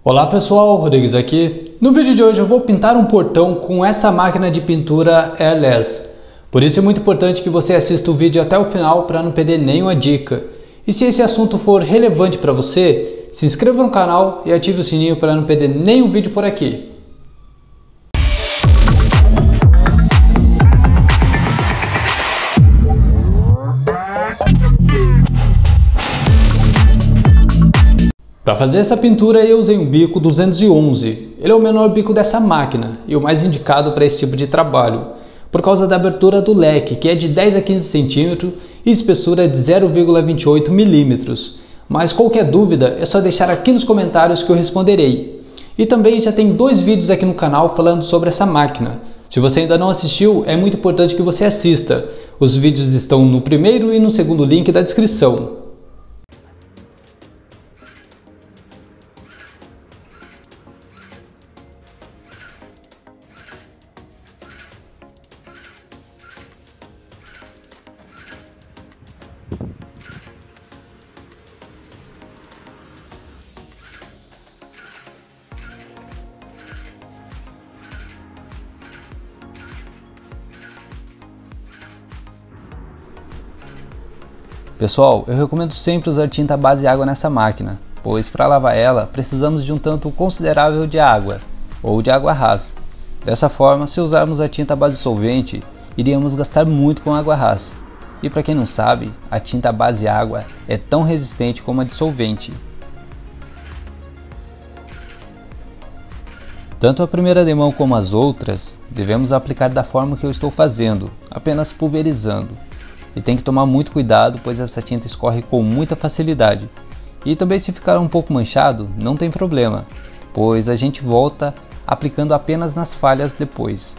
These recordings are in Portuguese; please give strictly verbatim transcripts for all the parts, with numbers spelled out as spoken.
Olá pessoal, Rodrigues aqui. No vídeo de hoje eu vou pintar um portão com essa máquina de pintura airless. Por isso é muito importante que você assista o vídeo até o final para não perder nenhuma dica. E se esse assunto for relevante para você, se inscreva no canal e ative o sininho para não perder nenhum vídeo por aqui. Para fazer essa pintura eu usei um bico duzentos e onze, ele é o menor bico dessa máquina e o mais indicado para esse tipo de trabalho, por causa da abertura do leque, que é de dez a quinze centímetros e espessura de zero vírgula vinte e oito milímetros. Mas qualquer dúvida é só deixar aqui nos comentários que eu responderei. E também já tem dois vídeos aqui no canal falando sobre essa máquina. Se você ainda não assistiu, é muito importante que você assista. Os vídeos estão no primeiro e no segundo link da descrição. Pessoal, eu recomendo sempre usar tinta base água nessa máquina, pois para lavar ela precisamos de um tanto considerável de água, ou de água rasa. Dessa forma, se usarmos a tinta base solvente, iríamos gastar muito com água rasa. E para quem não sabe, a tinta base água é tão resistente como a de solvente. Tanto a primeira demão como as outras, devemos aplicar da forma que eu estou fazendo, apenas pulverizando. E tem que tomar muito cuidado, pois essa tinta escorre com muita facilidade. E também se ficar um pouco manchado, não tem problema, pois a gente volta aplicando apenas nas falhas depois.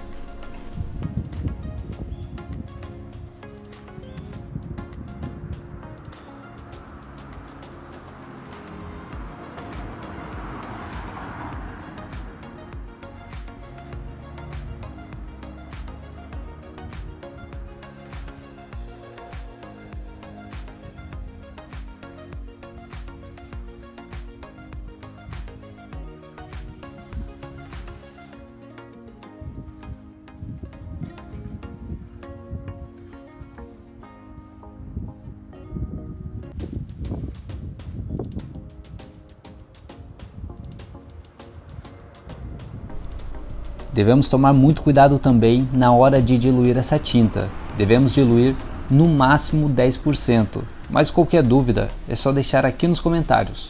Devemos tomar muito cuidado também na hora de diluir essa tinta. Devemos diluir no máximo dez por cento, mas qualquer dúvida é só deixar aqui nos comentários.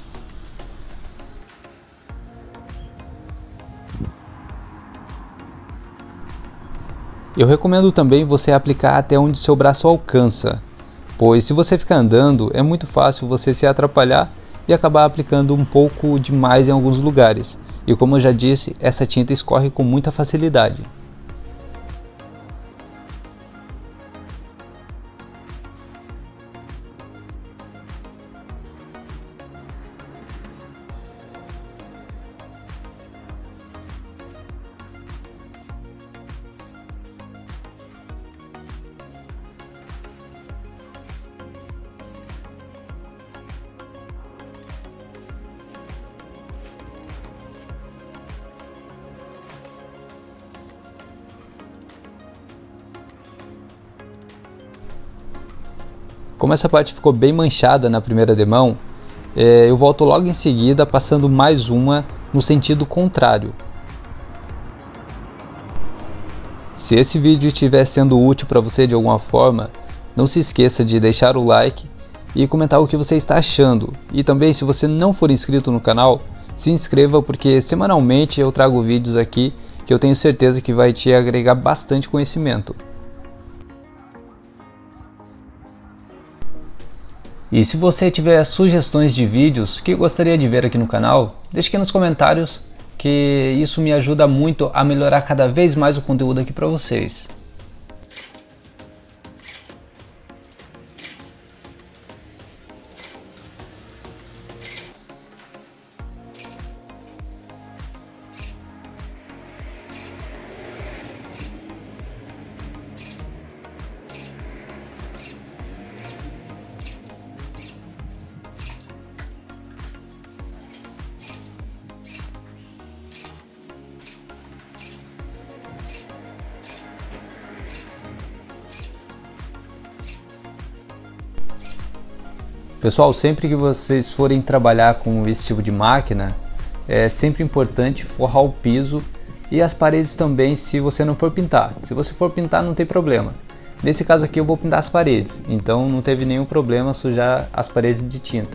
Eu recomendo também você aplicar até onde seu braço alcança, pois se você ficar andando é muito fácil você se atrapalhar e acabar aplicando um pouco demais em alguns lugares. E como eu já disse, essa tinta escorre com muita facilidade. Como essa parte ficou bem manchada na primeira demão, é, eu volto logo em seguida passando mais uma no sentido contrário. Se esse vídeo estiver sendo útil para você de alguma forma, não se esqueça de deixar o like e comentar o que você está achando. E também, se você não for inscrito no canal, se inscreva, porque semanalmente eu trago vídeos aqui que eu tenho certeza que vai te agregar bastante conhecimento. E se você tiver sugestões de vídeos que gostaria de ver aqui no canal, deixe aqui nos comentários, que isso me ajuda muito a melhorar cada vez mais o conteúdo aqui para vocês. Pessoal, sempre que vocês forem trabalhar com esse tipo de máquina, é sempre importante forrar o piso e as paredes também, se você não for pintar. Se você for pintar, não tem problema. Nesse caso aqui eu vou pintar as paredes, então não teve nenhum problema sujar as paredes de tinta.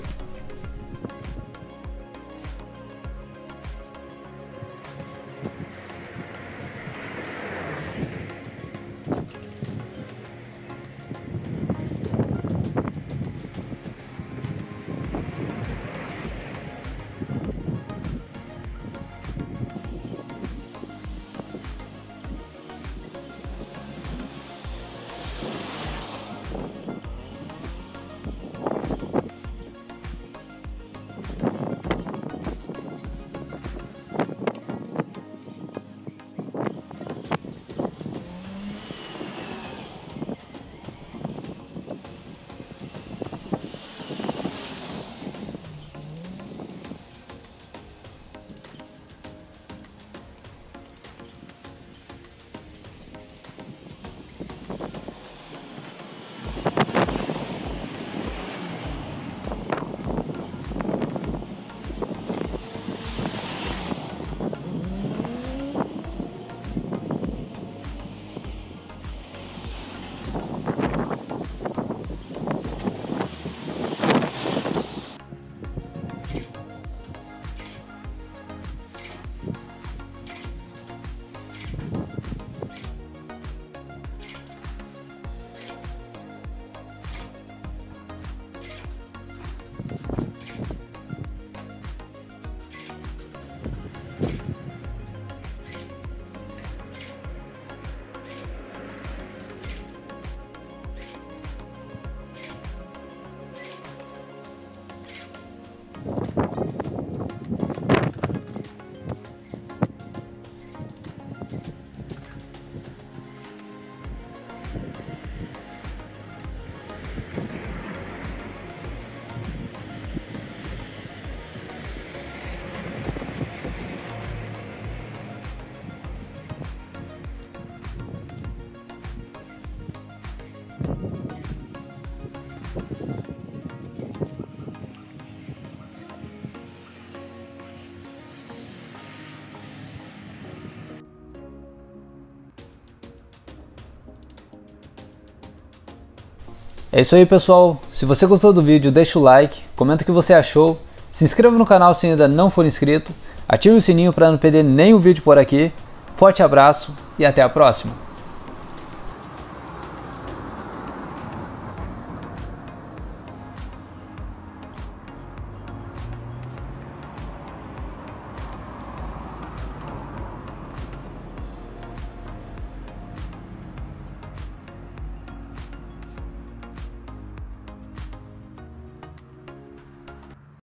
É isso aí, pessoal. Se você gostou do vídeo, deixa o like, comenta o que você achou, se inscreva no canal se ainda não for inscrito, ative o sininho para não perder nenhum vídeo por aqui. Forte abraço e até a próxima!